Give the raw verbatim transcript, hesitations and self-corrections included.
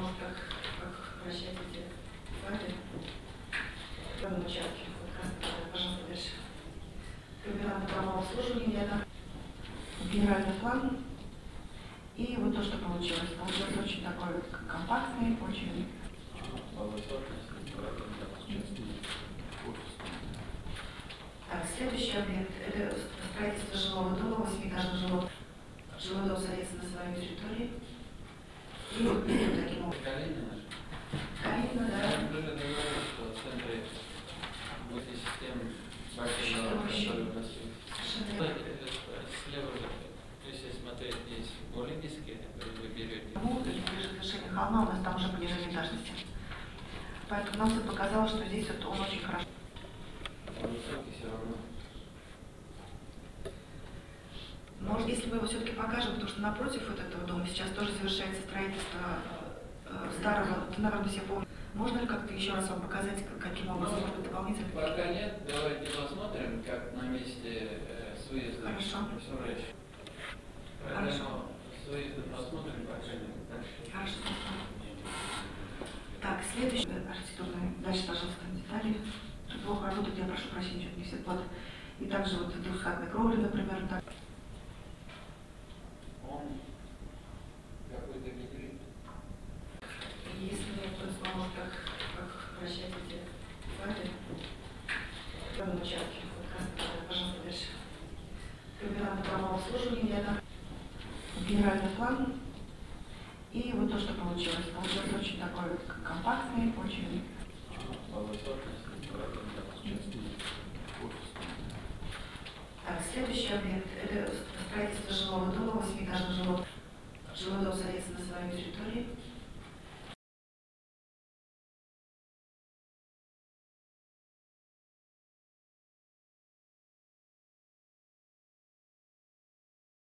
может, как, как вращать эти слайды в данном участке. Вот, Краснодар, пожалуйста, дальше. Кабинет правового обслуживания, да. Генеральный план. И вот то, что получилось. Получилось очень такой компактный, очень... Так, следующий объект – это строительство жилого дома, восьмиэтажного жилого. Жилой дом садится на своей территории. И вот таким образом. Калинина. Калинина, да. Я уже говорил, что в центре будет система большого, который у нас есть. Слева, если смотреть, есть Олимпийские, которые вы берете. Ну, ближе к вершине холма, у нас там уже понижение этажности. Поэтому нам все показалось, что здесь вот он очень хорошо. Он высокий все равно. Может, если мы его все-таки покажем, потому что напротив вот этого дома сейчас тоже завершается строительство э, старого, ты, наверное, все помните. Можно ли как-то еще раз вам показать, каким образом, может быть, дополнительно? Пока нет, давайте посмотрим, как на месте э, с выезда. Хорошо. Поэтому с выезда посмотрим, пока нет. Хорошо. Так, следующий архитектурный. Дальше, пожалуйста, детали. Плохо работает, я прошу прощения, что не все платы. И также вот двухскатной кровли, например, так. Он какой-то гибрид. Если мне кто-то поможет, как, как вращать эти слайды в данном участке. Вот, Краснодар, пожалуйста, дальше. Кабинет правового обслуживания, да. Генеральный план. И вот то, что получилось. Получилось очень такой компактный, очень... Так, следующий объект – это строительство жилого дома, восьмиэтажного жилого. Жилой дом садится на своей территории.